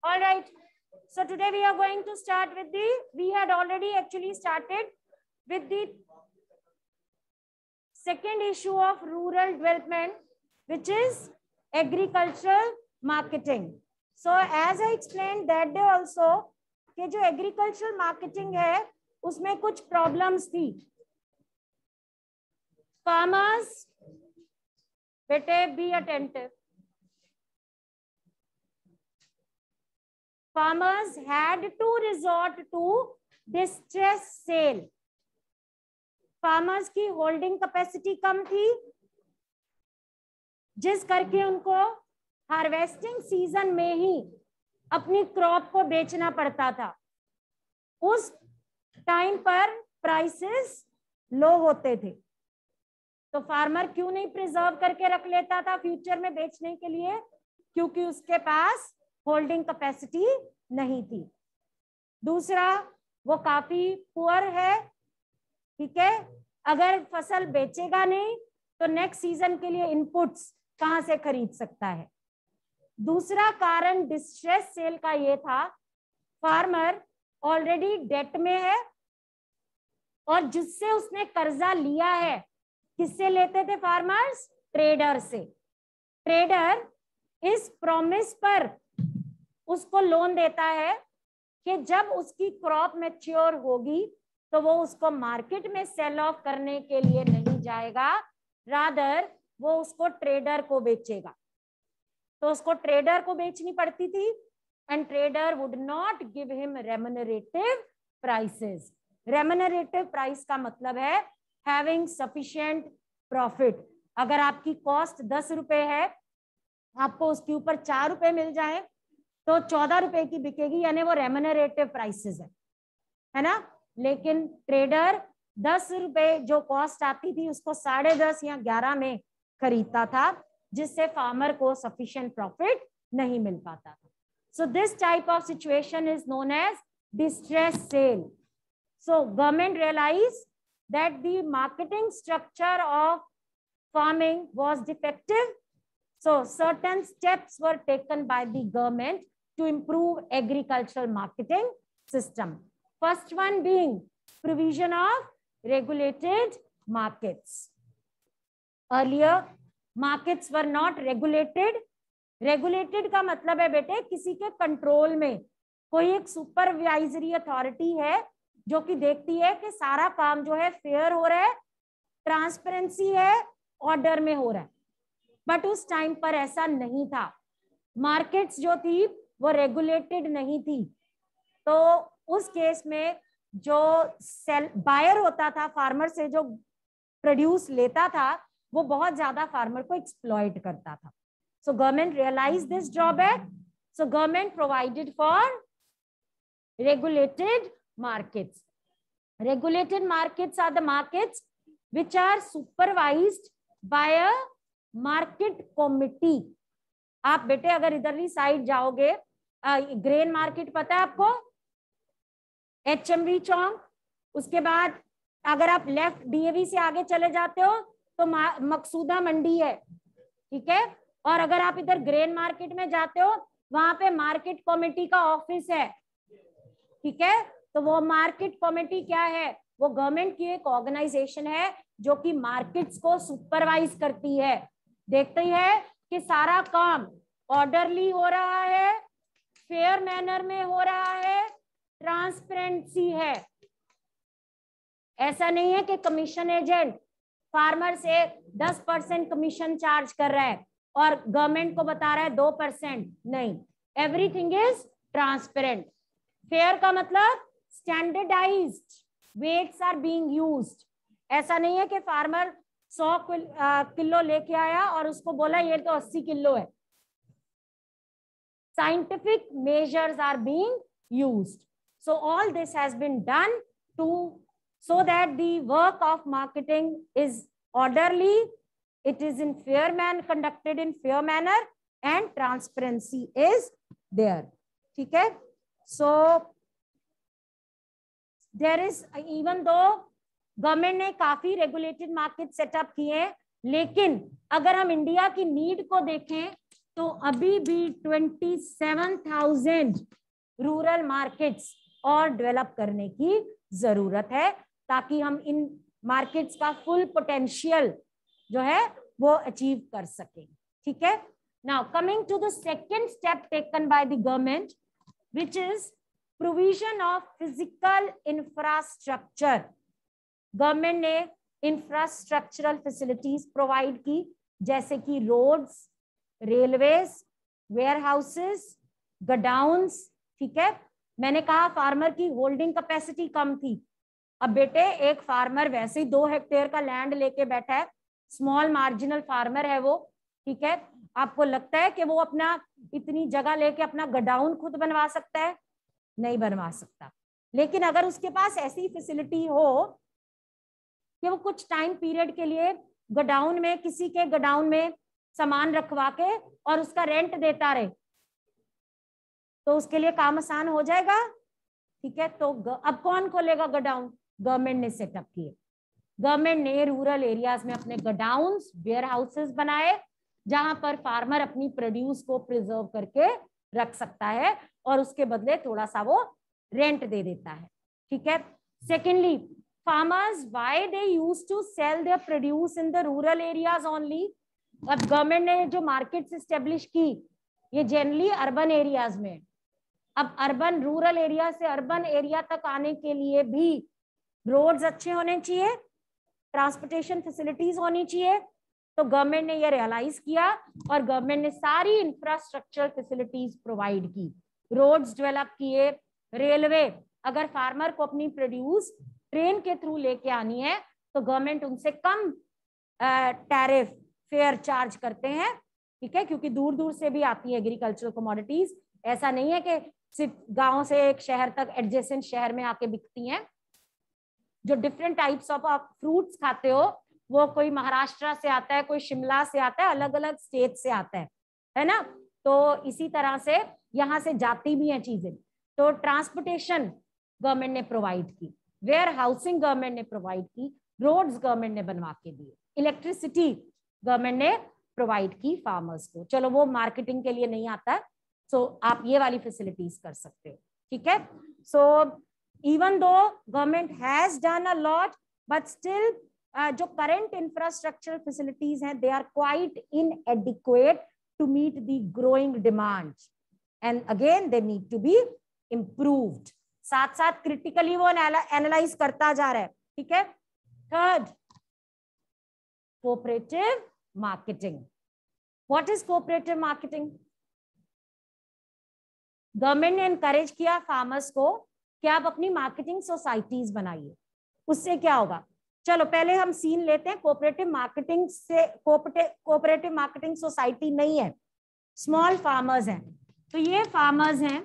All right. So today we are going to start with we had already actually started with the second issue of rural development, which is agricultural marketing. So as I explained that day also, कि जो agricultural marketing है उसमें कुछ problems थी. Farmers, बेटे be attentive. Farmers had to resort to distress sale. Farmers की holding capacity कम थी, जिस करके उनको हार्वेस्टिंग सीजन में ही अपनी क्रॉप को बेचना पड़ता था. उस टाइम पर प्राइसेस लो होते थे, तो फार्मर क्यों नहीं प्रिजर्व करके रख लेता था फ्यूचर में बेचने के लिए? क्योंकि उसके पास होल्डिंग कैपेसिटी नहीं थी. दूसरा, वो काफी पुअर है, ठीक है. अगर फसल बेचेगा नहीं तो नेक्स्ट सीजन के लिए इनपुट्स कहां से खरीद सकता है? दूसरा कारण डिस्ट्रेस सेल का ये था, फार्मर ऑलरेडी डेट में है और जिससे उसने कर्जा लिया है, किससे लेते थे फार्मर्स? ट्रेडर से. ट्रेडर इस प्रॉमिस पर उसको लोन देता है कि जब उसकी क्रॉप मैच्योर होगी तो वो उसको मार्केट में सेल ऑफ करने के लिए नहीं जाएगा, रादर वो उसको ट्रेडर को बेचेगा. तो उसको ट्रेडर को बेचनी पड़ती थी and trader would not give him remunerative prices. Remunerative price का मतलब है हैविंग सफिशिएंट प्रॉफिट. अगर आपकी कॉस्ट 10 रुपए है, आपको उसके ऊपर 4 रुपए मिल जाए तो 14 रुपए की बिकेगी, यानी वो रेम्यूनरेटिव प्राइसेस है ना. लेकिन ट्रेडर 10 रुपए जो कॉस्ट आती थी उसको 10.5 या 11 में खरीदता था, जिससे फार्मर को सफिशिएंट प्रॉफिट नहीं मिल पाता था. So this type of situation is known as distress sale. So government realise that the marketing structure of farming was defective. So certain steps were taken by the government to improve agricultural marketing system. First one being provision of regulated markets. Earlier markets were not regulated. Regulated का मतलब है बेटे किसी के control में कोई एक supervisory authority है जो कि देखती है कि सारा काम जो है फेयर हो रहा है, ट्रांसपेरेंसी है, ऑर्डर में हो रहा है. बट उस टाइम पर ऐसा नहीं था. मार्केट्स जो थी वो रेगुलेटेड नहीं थी, तो उस केस में जो बायर होता था फार्मर से, जो प्रोड्यूस लेता था, वो बहुत ज्यादा फार्मर को एक्सप्लॉइट करता था. So government realise this drawback. So government provided for regulated markets. Regulated markets are the markets which are supervised by a market committee. आप बेटे अगर इधरली साइड जाओगे, ग्रेन मार्केट पता है आपको, HMV चौक. उसके बाद अगर आप लेफ्ट DAV से आगे चले जाते हो तो मकसूदा मंडी है, ठीक है. और अगर आप इधर ग्रेन मार्केट में जाते हो, वहां पे मार्केट कमेटी का ऑफिस है, ठीक है. तो वो मार्केट कमेटी क्या है? वो गवर्नमेंट की एक ऑर्गेनाइजेशन है जो कि मार्केट्स को सुपरवाइज करती है, देखती है कि सारा काम ऑर्डरली हो रहा है, फेयर मैनर में हो रहा है, ट्रांसपेरेंसी है. ऐसा नहीं है कि कमीशन एजेंट फार्मर से 10% कमीशन चार्ज कर रहा है और गवर्नमेंट को बता रहा है 2%. नहीं, एवरीथिंग इज ट्रांसपेरेंट. फेयर का मतलब standardised weights are being used. ऐसा नहीं है कि फार्मर 100 किलो लेके आया और उसको बोला ये तो 80 किलो है. Scientific measures are being used. So all this has been done so that the work of marketing is orderly, it is in fair manner, conducted in fair manner, and transparency is there. ठीक है. So there is, even though government ने काफी regulated market setup किए, लेकिन अगर हम India की need को देखें तो अभी भी 27,000 रूरल मार्केट्स और डेवलप करने की जरूरत है, ताकि हम इन मार्केट्स का फुल पोटेंशियल जो है वो अचीव कर सकें। ठीक है, now coming to the second step taken by the government, which is provision of physical infrastructure. Government ने इंफ्रास्ट्रक्चरल फैसिलिटीज प्रोवाइड की, जैसे कि roads, railways, warehouses, godowns. ठीक है, मैंने कहा फार्मर की होल्डिंग कैपेसिटी कम थी। अब बेटे एक फार्मर वैसे ही 2 हेक्टेयर का लैंड लेके बैठा है, स्मॉल मार्जिनल फार्मर है वो। ठीक है, आपको लगता है कि वो अपना इतनी जगह लेके अपना गोडाउन खुद बनवा सकता है? नहीं बनवा सकता। लेकिन अगर उसके पास ऐसी फैसिलिटी हो कि वो कुछ टाइम पीरियड के लिए गोडाउन में, किसी के गोडाउन में सामान रखवा के और उसका रेंट देता रहे, तो उसके लिए काम आसान हो जाएगा। ठीक है, तो अब कौन खोलेगा गोडाउन? गवर्नमेंट ने सेटअप किए। गवर्नमेंट ने रूरल एरियाज में अपने गोडाउन्स, वेयर हाउसेस बनाए, जहां पर फार्मर अपनी प्रोड्यूस को प्रिजर्व करके रख सकता है और उसके बदले थोड़ा सा वो रेंट दे देता है। ठीक है, secondly, farmers why they used to sell their produce in the rural areas only. अब गवर्नमेंट ने जो मार्केट्स एस्टेब्लिश की, ये जनरली अर्बन एरियाज में। अब अर्बन, रूरल एरिया से अर्बन एरिया तक आने के लिए भी रोड्स अच्छे होने चाहिए, ट्रांसपोर्टेशन फैसिलिटीज होनी चाहिए। तो गवर्नमेंट ने ये रियलाइज किया और गवर्नमेंट ने सारी इंफ्रास्ट्रक्चर फैसिलिटीज प्रोवाइड की, रोड्स डेवलप किए, रेलवे, अगर फार्मर को अपनी प्रोड्यूस ट्रेन के थ्रू लेके आनी है तो गवर्नमेंट उनसे कम टैरिफ फेयर चार्ज करते हैं। ठीक है, क्योंकि दूर दूर से भी आती है एग्रीकल्चरल कमोडिटीज, ऐसा नहीं है कि सिर्फ गांव से एक शहर तक एडजेसेंट शहर में आके बिकती हैं। जो डिफरेंट टाइप्स ऑफ आप फ्रूट्स खाते हो, वो कोई महाराष्ट्र से आता है, कोई शिमला से आता है, अलग अलग स्टेट से आता है ना। तो इसी तरह से यहाँ से जाती भी हैं चीजें। तो ट्रांसपोर्टेशन गवर्नमेंट ने प्रोवाइड की, वेयर हाउसिंग गवर्नमेंट ने प्रोवाइड की, रोड्स गवर्नमेंट ने बनवा के दिए, इलेक्ट्रिसिटी गवर्नमेंट ने प्रोवाइड की फार्मर्स को। चलो वो मार्केटिंग के लिए नहीं आता है, सो आप ये वाली फैसिलिटीज कर सकते हो। ठीक है, सो even though government has done a lot, but still जो current infrastructural facilities हैं, they are quite inadequate to meet the growing demand, and again they need to be improved. साथ साथ critically वो analyze करता जा रहा है। ठीक है, third, cooperative marketing. What is cooperative marketing? Government ने encourage किया फार्मर्स को कि आप अपनी मार्केटिंग सोसाइटीज बनाइए। उससे क्या होगा, चलो पहले हम सीन लेते हैं। कोऑपरेटिव मार्केटिंग से, कोऑपरेटिव मार्केटिंग सोसाइटी नहीं है, स्मॉल फार्मर्स हैं। तो ये फार्मर्स हैं,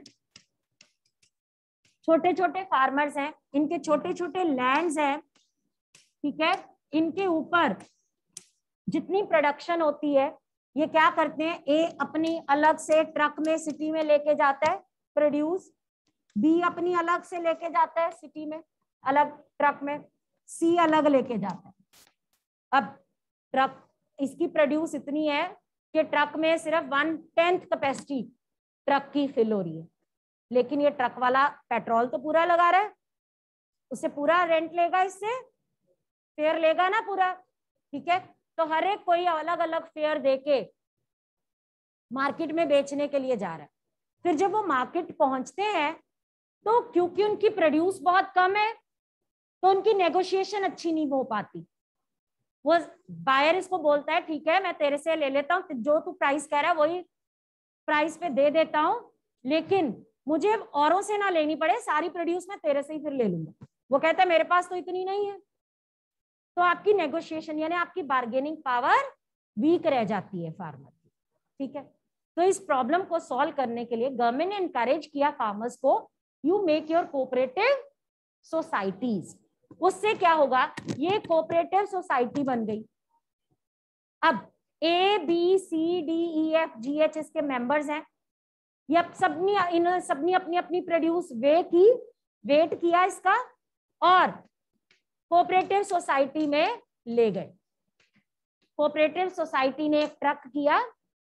छोटे छोटे फार्मर्स हैं, इनके छोटे छोटे लैंड्स हैं। ठीक है, इनके ऊपर जितनी प्रोडक्शन होती है, ये क्या करते हैं, ए अपनी अलग से ट्रक में सिटी में लेके जाता है प्रोड्यूस, बी अपनी अलग से लेके जाता है सिटी में अलग ट्रक में, सी अलग लेके जाता है। अब ट्रक, इसकी प्रोड्यूस इतनी है कि ट्रक में सिर्फ 1/10 कैपेसिटी ट्रक की फिल हो रही है, लेकिन ये ट्रक वाला पेट्रोल तो पूरा लगा रहा है, उससे पूरा रेंट लेगा, इससे फेयर लेगा ना पूरा। ठीक है, तो हर एक कोई अलग अलग फेयर देके मार्केट में बेचने के लिए जा रहा है। फिर जब वो मार्केट पहुंचते हैं तो क्योंकि उनकी प्रोड्यूस बहुत कम है, तो उनकी नेगोशिएशन अच्छी नहीं हो पाती। वो बायर इसको बोलता है ठीक है मैं तेरे से ले लेता हूँ, जो तू प्राइस कह रहा है वही प्राइस पे दे देता हूँ, लेकिन मुझे औरों से ना लेनी पड़े, सारी प्रोड्यूस मैं तेरे से ही फिर ले लूंगा। वो कहता है मेरे पास तो इतनी नहीं है। तो आपकी नेगोशिएशन यानी आपकी बार्गेनिंग पावर वीक रह जाती है फार्मर की। ठीक है, तो इस प्रॉब्लम को सॉल्व करने के लिए गवर्नमेंट ने एनकरेज किया फार्मर्स को, you make your cooperative societies. उससे क्या होगा, ये कोऑपरेटिव सोसाइटी बन गई। अब A B C D E F G H इसके मेंबर्स हैं, ये सबनी अपनी अपनी प्रोड्यूस वेट किया इसका और कोऑपरेटिव सोसाइटी में ले गए। कोऑपरेटिव सोसाइटी ने एक ट्रक किया,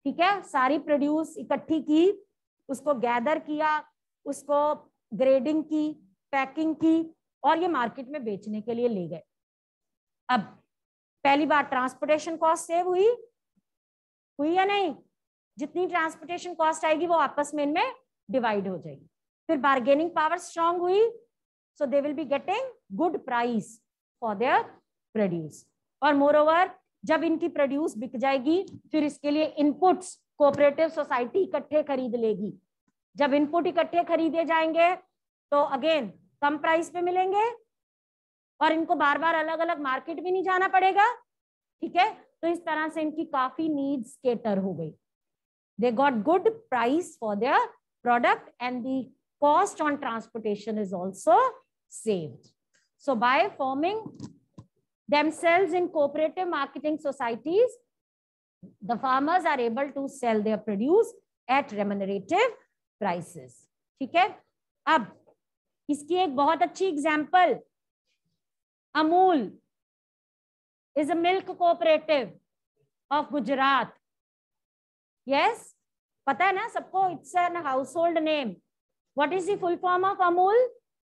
ठीक है, सारी प्रोड्यूस इकट्ठी की, उसको गैदर किया, उसको ग्रेडिंग की, पैकिंग की, और ये मार्केट में बेचने के लिए ले गए। अब पहली बार ट्रांसपोर्टेशन कॉस्ट सेव हुई या नहीं? जितनी ट्रांसपोर्टेशन कॉस्ट आएगी वो आपस में इनमें डिवाइड हो जाएगी। फिर बार्गेनिंग पावर स्ट्रांग हुई, so they will be getting good price for their produce. और मोर ओवर जब इनकी प्रोड्यूस बिक जाएगी, फिर इसके लिए इनपुट्स कोऑपरेटिव सोसाइटी इकट्ठे खरीद लेगी। जब इनपुट इकट्ठे खरीदे जाएंगे तो अगेन कम प्राइस पे मिलेंगे, और इनको बार बार अलग अलग मार्केट भी नहीं जाना पड़ेगा। ठीक है, तो इस तरह से इनकी काफी नीड्स केटर हो गई। They got good price for their product and the cost on transportation is also saved. So by forming themselves in cooperative marketing societies, the farmers are able to sell their produce at remunerative prices. ठीक है, अब इसकी एक बहुत अच्छी example, Amul is a milk cooperative of Gujarat. Yes, पता है ना सबको, it's an household name. What is the full form of Amul?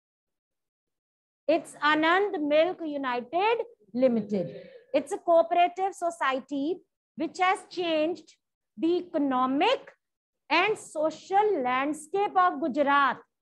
It's Anand Milk United Limited. It's a cooperative society which has changed the economic and social landscape of Gujarat.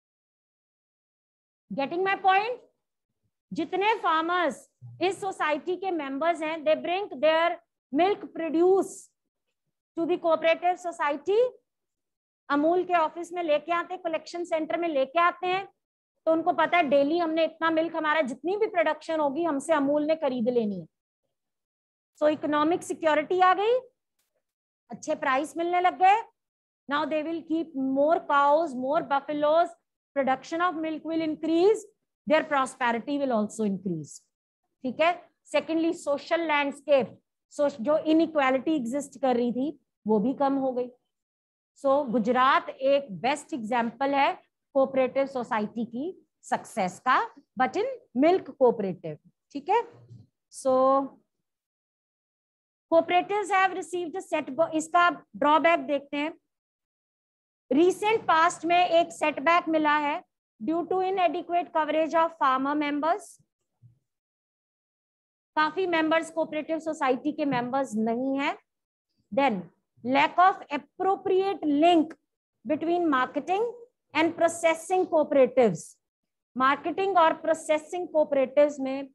Getting my point? जितने farmers इस society के members हैं, they bring their milk produce to the cooperative society. Amul के office में लेके आते हैं, collection centre में लेके आते हैं, तो उनको पता है डेली हमने इतना मिल्क, हमारा जितनी भी प्रोडक्शन होगी हमसे अमूल ने खरीद लेनी है। सो इकोनॉमिक सिक्योरिटी आ गई, अच्छे प्राइस मिलने लग गए। Now they will keep more cows, more buffaloes, production of milk will increase, their prosperity will also increase. ठीक है, सेकेंडली सोशल लैंडस्केप, जो इनइक्वालिटी एग्जिस्ट कर रही थी वो भी कम हो गई। सो गुजरात एक बेस्ट एग्जाम्पल है कोऑपरेटिव सोसाइटी की सक्सेस का, बट इन मिल्क कोऑपरेटिव। ठीक है, so cooperatives have received setback. इसका ड्रॉबैक देखते हैं। रिसेंट पास्ट में एक सेटबैक मिला है due to inadequate coverage of farmer members. काफी मेंबर्स कोऑपरेटिव सोसाइटी के मेंबर्स नहीं है। Then lack of appropriate link between marketing and processing cooperatives. Marketing और प्रोसेसिंग कोऑपरेटिव्स में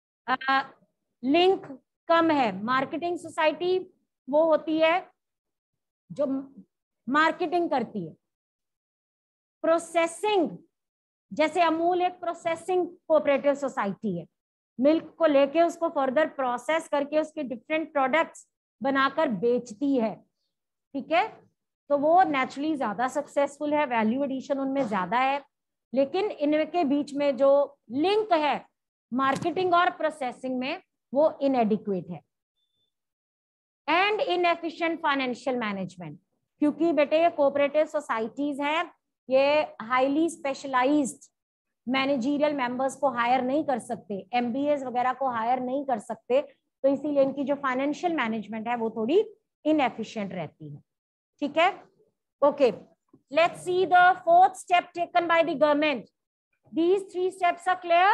लिंक कम है। मार्केटिंग सोसाइटी वो होती है जो मार्केटिंग करती है। प्रोसेसिंग, जैसे अमूल एक प्रोसेसिंग कोऑपरेटिव सोसाइटी है, मिल्क को लेके उसको फर्दर प्रोसेस करके उसके डिफरेंट प्रोडक्ट्स बनाकर बेचती है। ठीक है, तो वो नेचुरली ज्यादा सक्सेसफुल है, वैल्यू एडिशन उनमें ज्यादा है। लेकिन इनके बीच में जो लिंक है मार्केटिंग और प्रोसेसिंग में, वो इनएडिक्वेट है। एंड इनएफिशिएंट फाइनेंशियल मैनेजमेंट, क्योंकि बेटे ये कोऑपरेटिव सोसाइटीज हैं, ये हाईली स्पेशलाइज्ड मैनेजरियल मेंबर्स को हायर नहीं कर सकते, एमबीएस वगैरह को हायर नहीं कर सकते, तो इसीलिए इनकी जो फाइनेंशियल मैनेजमेंट है वो थोड़ी इनएफिशिएंट रहती है। ठीक है, okay, let's see the fourth step taken by the government. These 3 steps are clear?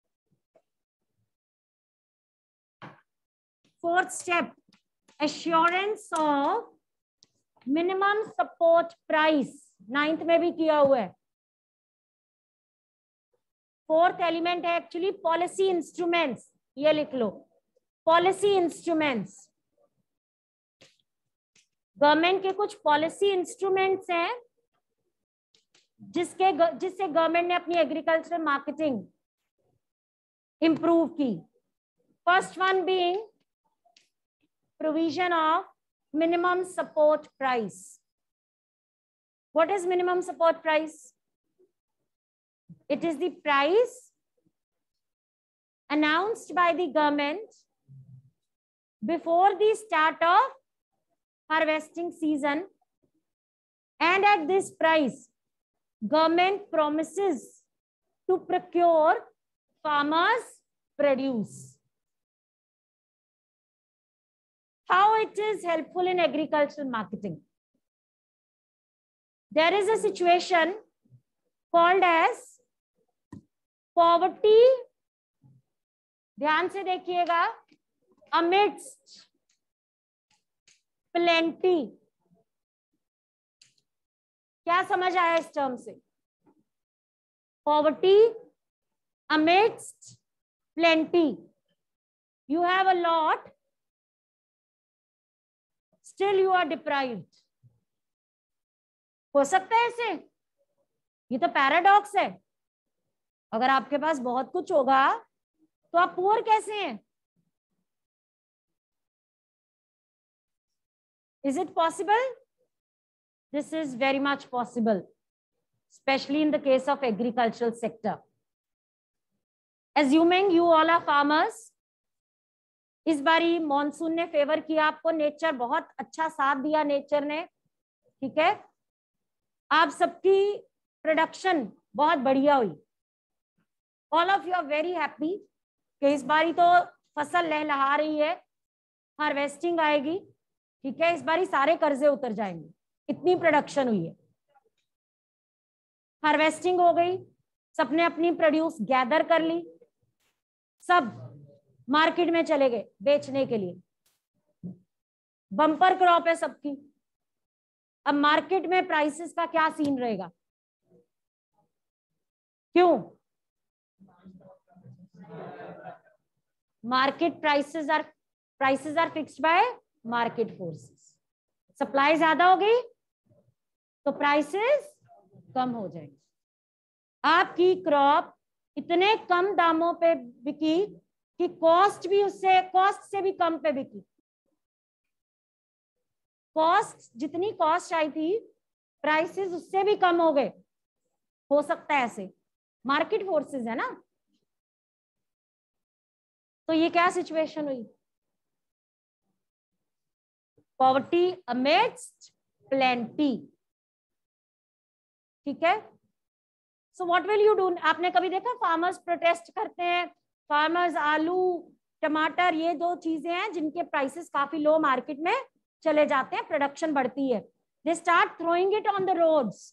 Fourth step, assurance of minimum support price, 9th में भी किया हुआ है। फोर्थ एलिमेंट है एक्चुअली पॉलिसी इंस्ट्रूमेंट्स, ये लिख लो, पॉलिसी इंस्ट्रूमेंट्स। गवर्नमेंट के कुछ पॉलिसी इंस्ट्रूमेंट्स हैं जिससे गवर्नमेंट ने अपनी एग्रीकल्चरल मार्केटिंग इंप्रूव की। First one being provision of minimum support price. What is minimum support price? It is the price announced by the government before the start of harvesting season, and at this price government promises to procure farmers' produce. how it is helpful in agricultural marketing. There is a situation called as poverty. ध्यान से देखिएगा, amidst plenty. क्या समझ आया इस term से? Poverty amidst plenty. You have a lot, still you are deprived. हो सकता है ऐसे? ये तो पैराडॉक्स है. अगर आपके पास बहुत कुछ होगा तो आप पुअर कैसे हैं? Is it possible? This is very much possible, especially in the case of agricultural sector. Assuming you all are farmers, इस बारी मॉनसून ने फेवर किया आपको, नेचर बहुत अच्छा साथ दिया नेचर ने, ठीक है, आप सबकी प्रोडक्शन बहुत बढ़िया हुई. All of you are very happy कि इस बारी तो फसल लहलहा रही है, हार्वेस्टिंग आएगी, ठीक है, इस बारी सारे कर्जे उतर जाएंगे, इतनी प्रोडक्शन हुई है. हार्वेस्टिंग हो गई, सबने अपनी प्रोड्यूस गैदर कर ली, सब मार्केट में चले गए बेचने के लिए. बम्पर क्रॉप है सबकी. अब मार्केट में प्राइसेस का क्या सीन रहेगा? क्यों? Market prices are fixed by market forces. Supply ज्यादा हो गई तो प्राइसेस कम हो जाएंगे. आपकी क्रॉप इतने कम दामों पे बिकी कि कॉस्ट से भी कम पे बिकी. कॉस्ट, जितनी कॉस्ट आई थी, प्राइसेस उससे भी कम हो गए. हो सकता है ऐसे, मार्केट फोर्सेस है ना. तो ये क्या सिचुएशन हुई? Poverty amidst plenty. ठीक है. So what will you do? आपने कभी देखा फार्मर्स प्रोटेस्ट करते हैं? फार्मर्स आलू, टमाटर, ये दो चीजें हैं जिनके प्राइसेस काफी लो मार्केट में चले जाते हैं, प्रोडक्शन बढ़ती है. They start throwing it on the roads.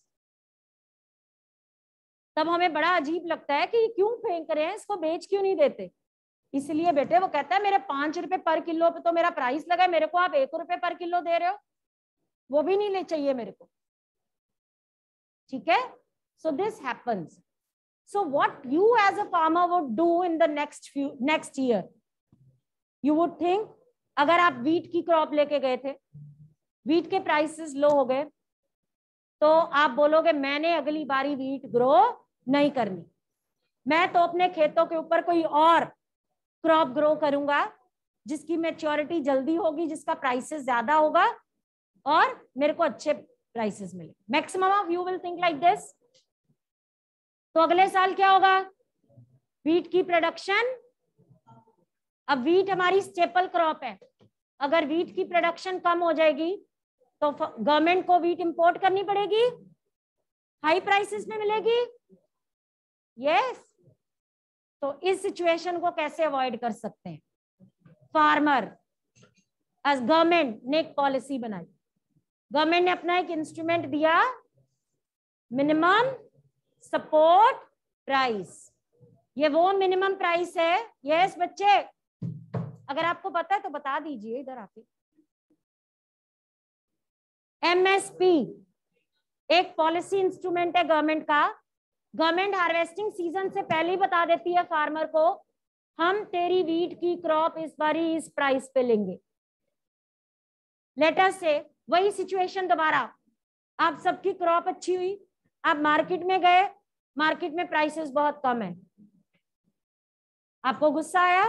तब हमें बड़ा अजीब लगता है कि क्यों फेंक रहे हैं, इसको बेच क्यों नहीं देते? इसलिए बेटे, वो कहता है मेरे 5 रुपए पर किलो पे तो मेरा प्राइस लगा है, मेरे को आप 1 रुपए पर किलो दे रहे हो, वो भी नहीं ले चाहिए मेरे को. ठीक है. So this happens. So what you as a farmer would do in the next year? You would think, अगर आप वीट की क्रॉप लेके गए थे, वीट के प्राइसेस लो हो गए, तो आप बोलोगे मैंने अगली बारी वीट ग्रो नहीं करनी, मैं तो अपने खेतों के ऊपर कोई और क्रॉप ग्रो करूंगा जिसकी मैच्योरिटी जल्दी होगी, जिसका प्राइसेस ज्यादा होगा और मेरे को अच्छे प्राइसेस मिले. Maximum of you will think like this. तो अगले साल क्या होगा? वीट की प्रोडक्शन, अब वीट हमारी स्टेपल क्रॉप है, अगर वीट की प्रोडक्शन कम हो जाएगी तो गवर्नमेंट को वीट इंपोर्ट करनी पड़ेगी, हाई प्राइसेस में मिलेगी. यस. तो इस सिचुएशन को कैसे अवॉइड कर सकते हैं? फार्मर, एज गवर्नमेंट ने एक पॉलिसी बनाई, गवर्नमेंट ने अपना एक इंस्ट्रूमेंट दिया, मिनिमम सपोर्ट प्राइस. ये वो मिनिमम प्राइस है. यस बच्चे, अगर आपको पता है तो बता दीजिए इधर आके. एमएसपी एक पॉलिसी इंस्ट्रूमेंट है गवर्नमेंट का. गवर्नमेंट हार्वेस्टिंग सीजन से पहले ही बता देती है फार्मर को, हम तेरी वीट की क्रॉप इस बारी इस प्राइस पे लेंगे. लेट अस से वही सिचुएशन दोबारा, आप सबकी क्रॉप अच्छी हुई, आप मार्केट में गए, मार्केट में प्राइसेस बहुत कम है, आपको गुस्सा आया,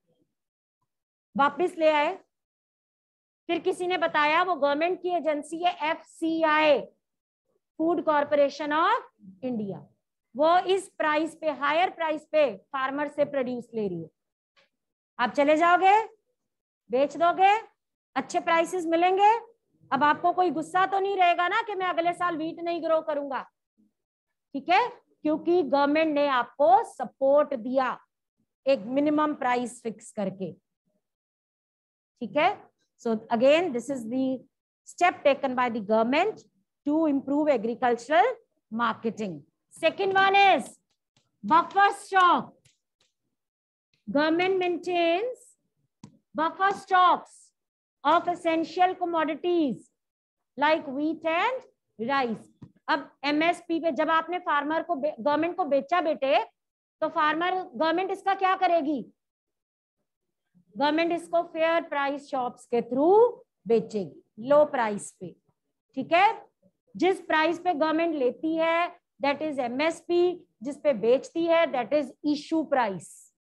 वापस ले आए. फिर किसी ने बताया वो गवर्नमेंट की एजेंसी है FCI, food corporation of India, वो इस प्राइस पे, हायर प्राइस पे फार्मर से प्रोड्यूस ले रही है. आप चले जाओगे, बेच दोगे, अच्छे प्राइसेस मिलेंगे. अब आपको कोई गुस्सा तो नहीं रहेगा ना कि मैं अगले साल वीट नहीं ग्रो करूंगा. ठीक है, क्योंकि गवर्नमेंट ने आपको सपोर्ट दिया एक मिनिमम प्राइस फिक्स करके. ठीक है. So again, this is the step taken by the government to improve agricultural marketing. Second one is buffer stock. Government maintains buffer stocks of essential commodities like wheat and rice. अब MSP पे जब आपने farmer को government को बेचा बेटे, तो government इसका क्या करेगी? गवर्नमेंट इसको फेयर प्राइस शॉप्स के थ्रू बेचेगी, लो प्राइस पे, ठीक है? जिस प्राइस पे गवर्नमेंट लेती है दैट इज MSP, जिस पे बेचती है दैट इज इशू प्राइस,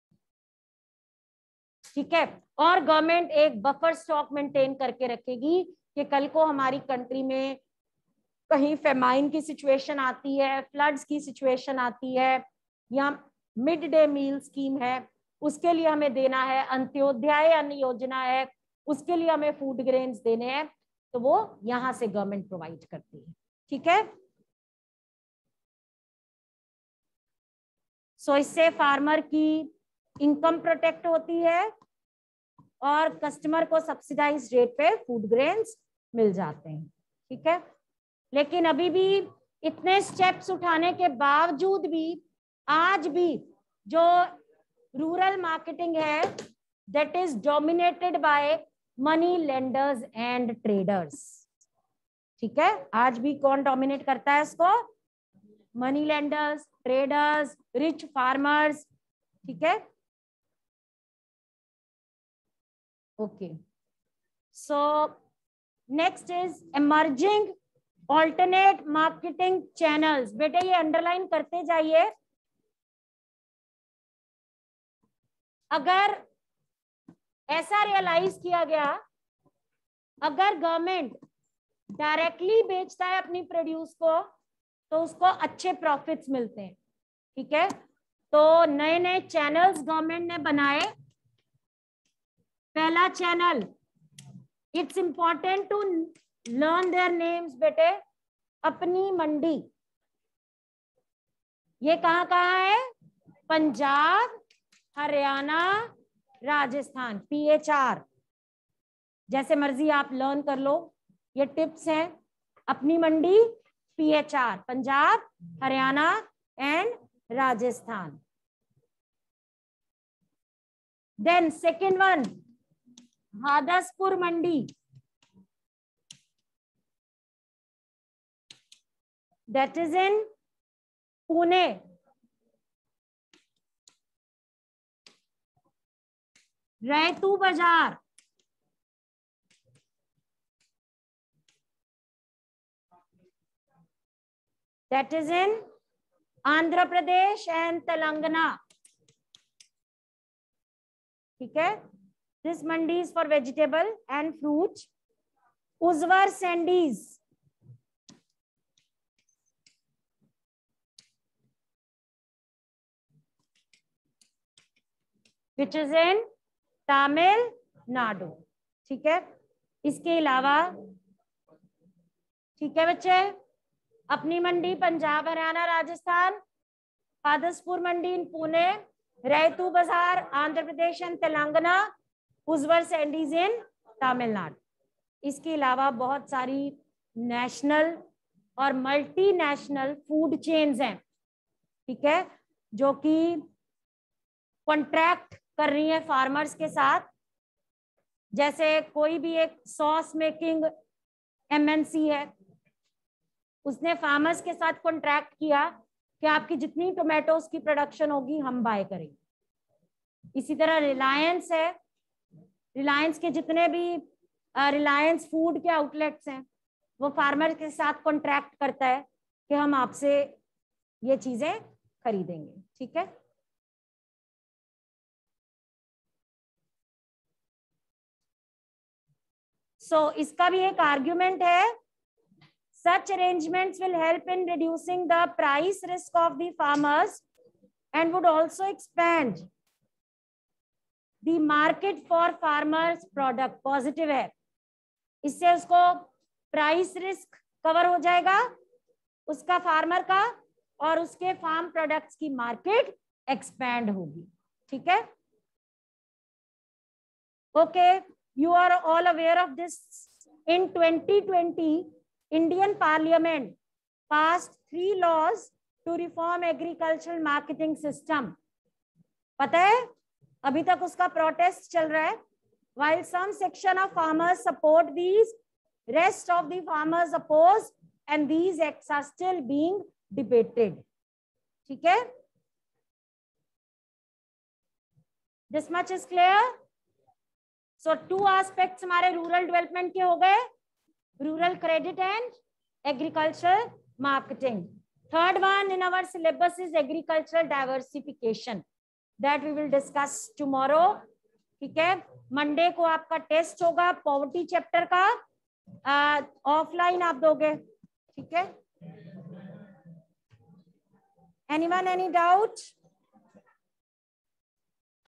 ठीक है? और गवर्नमेंट एक बफर स्टॉक मेंटेन करके रखेगी कि कल को हमारी कंट्री में कहीं फेमाइन की सिचुएशन आती है, फ्लड्स की सिचुएशन आती है, या मिड डे मील स्कीम है, उसके लिए हमें देना है, अंत्योदय अन्न योजना है, उसके लिए हमें फूड ग्रेन्स देने हैं, तो वो यहां से गवर्नमेंट प्रोवाइड करती है, ठीक है? सो इससे फार्मर की इनकम प्रोटेक्ट होती है और कस्टमर को सब्सिडाइज रेट पे फूड ग्रेन्स मिल जाते हैं, ठीक है? लेकिन अभी भी इतने स्टेप्स उठाने के बावजूद भी आज भी जो रूरल मार्केटिंग है that is dominated by money lenders and traders, ठीक है? आज भी कौन डोमिनेट करता है इसको? Money lenders, traders, rich farmers, ठीक है? Okay, so next is emerging alternate marketing channels. बेटे ये अंडरलाइन करते जाइए. अगर ऐसा रियलाइज किया गया, अगर गवर्नमेंट डायरेक्टली बेचता है अपनी प्रोड्यूस को तो उसको अच्छे प्रॉफिट्स मिलते हैं, ठीक है? तो नए नए चैनल्स गवर्नमेंट ने बनाए. पहला channel, it's important to learn their names बेटे. अपनी मंडी, ये कहाँ कहाँ है? पंजाब, हरियाणा, राजस्थान. PH4 जैसे मर्जी आप लर्न कर लो, ये टिप्स हैं. Apni Mandi, PH4, Punjab, Haryana and Rajasthan. Then second one, Hadapsar Mandi, that is in Pune. Rythu Bazaar, that is in Andhra Pradesh and Telangana, ठीक है? This mandi is for vegetable and fruit. Uzvar Sandys, which is in Tamil Nadu, ठीक है? इसके अलावा, ठीक है बच्चे, अपनी मंडी पंजाब, हरियाणा, राजस्थान, हादसपुर मंडी इन पुणे, रैतू बाजार आंध्र प्रदेश एंड तेलंगाना, उज्वर सैंडीज इन तमिलनाडु. इसके अलावा बहुत सारी नेशनल और मल्टीनेशनल फूड चेन्स हैं, ठीक है, जो कि कॉन्ट्रैक्ट कर रही है फार्मर्स के साथ. जैसे कोई भी एक सॉस मेकिंग MNC है, उसने फार्मर्स के साथ कॉन्ट्रैक्ट किया कि आपकी जितनी टोमेटोज की प्रोडक्शन होगी हम बाय करेंगे. इसी तरह रिलायंस है, रिलायंस के जितने भी रिलायंस फूड के आउटलेट्स हैं वो फार्मर के साथ कॉन्ट्रैक्ट करता है कि हम आपसे ये चीजें खरीदेंगे, ठीक है? सो इसका भी एक आर्ग्यूमेंट है. Such arrangements will help in reducing the price risk of the farmers and would also expand the market for farmers product. Positive है, इससे उसको प्राइस रिस्क कवर हो जाएगा उसका फार्मर का, और उसके फार्म प्रोडक्ट्स की मार्केट एक्सपैंड होगी, ठीक है? Okay, You are all aware of this. In 2020, Indian Parliament passed 3 laws to reform agricultural marketing system. पता है अभी तक उसका प्रोटेस्ट चल रहा है. While some section of farmers support these, rest of the farmers oppose, and these acts are still being debated. ठीक है? This much is clear. So 2 aspects हमारे रूरल डेवलपमेंट के हो गए, rural credit and agricultural marketing. Third one in our syllabus is agricultural diversification that we will discuss tomorrow. ठीक है? Monday को आपका टेस्ट होगा पॉवर्टी चैप्टर का, ऑफलाइन आप दोगे. ठीक है? Anyone, any doubt?